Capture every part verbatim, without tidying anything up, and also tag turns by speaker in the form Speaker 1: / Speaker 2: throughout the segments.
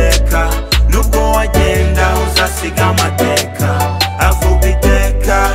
Speaker 1: iteka nubwo wagenda uzasiga amateka avuga iteka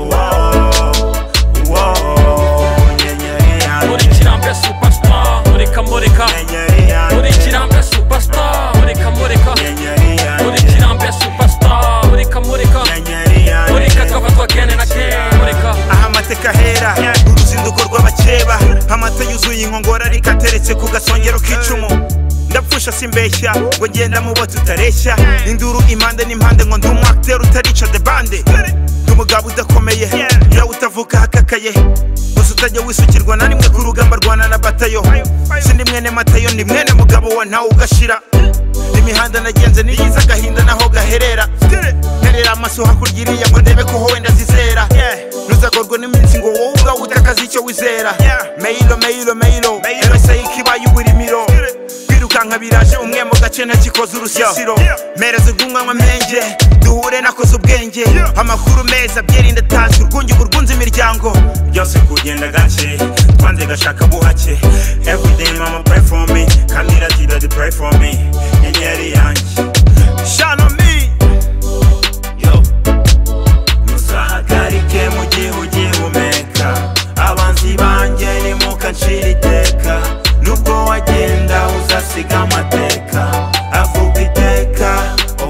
Speaker 2: muri kirambe superstar muri kamurika muri kirambe superstar muri kamurika muri kirambe superstar muri kamurika muri kakava gene na kemurika
Speaker 1: aha amateka hera uruzinduko rw'abakeba amata yuzuye inkongora ariko ateretse ku gasongero k'icumu ndapfusha simbeshya ngo ngenda mu bo tutareshya induru impande n'impande ngo ndi umwacteur utarica the bande ndi umugabo udakomeye yawe utavuka hakakaye gusa utajya wisukirwa na rimwe ku rugamba rwana na batayo sindi mwene matayo ni mwene mugabo wa ntawe ugashira imihanda nagenze niyiza agahinda naho gaherera nterera amaso hakurya iriya ngo ndebe ko wenda zizera ntuzagorwe n'iminsi ngo wowe ubwawe utakaza icyo wizera meyilo meyilo meyilo erasa ikibaye uburimiro kwirukanka biraje umwe mu gace ntakikoze urusisiro mereza urwunganywa menge duhure nakoze ubwenge amakuru meza byirinda tazi urwungi urwunze imiryango byose kugenda gace twanze gashaka buhake everyday mama pray for me kamira tida pray for me nyenyeri yanjye shine on me yo nusahagarike mu gihe ugihumeka abanzi banjye nimukancira iteka nubwo wagenda uzasiga amateka avuga iteka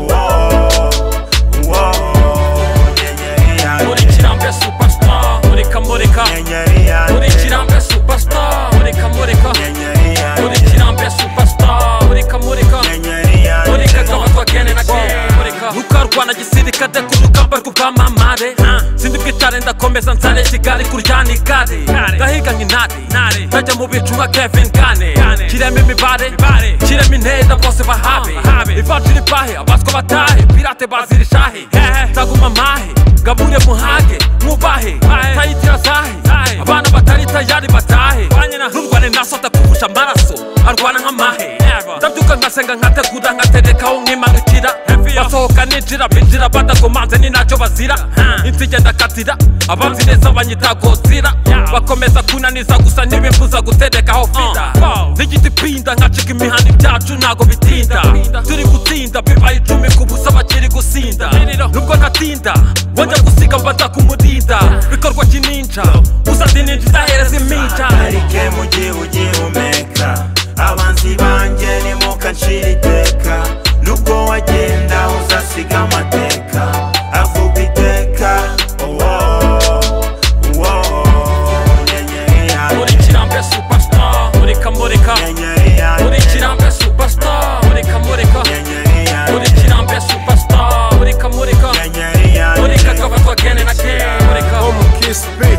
Speaker 2: muri kirambe superstar muri kamurika muri kirambe superstar muri kamurika muri kirambe superstar muri kamurika muri kakava gene na kemurika rukarwana gisirikade ku rugamba rw'ubwamamare sindi bwitare ndakomeza nsare kigali kuryana igare ndahiga nk'intare ndajya mu bicu nka Kevin Gane kirema imibare kirema intera bose bahabe ivanjiri bahe abaswa batahe pirate bazirishahe taguma mahe gabure muhage mubahe tayitira zahe abana batari tayari batahe nturwane naso atakuvusha amaraso arwana nk'amahe ndabyuka nkasenga nkategura nkaterekaho nk'imanukira basohoka ninjira binjira badakomanze ni nacyo bazira inzige ndakatira abanzi neza banyita gozira bakomeza kunaniza gusa ntibimbuza guterekaho fida zigiti pinda nkacika imihanda ibyacu ntago bitinda turi gutsinda bibaye icumi ku busa bakiri gusinda nubwo ntatinda wajya gusiga mbata kumudinda bikorwa kininja usati ninja idahereza iminja
Speaker 1: arike mu gihe ugihumeka abanzi banjye nimukancira iteka nubwo wagenda uzasiga amateka avuga iteka
Speaker 2: muri kirambe superstar muri kamurika muri kirambe superstar muri kamurika muri kirambe superstar muri kamurika muri kakava gene na kemurika.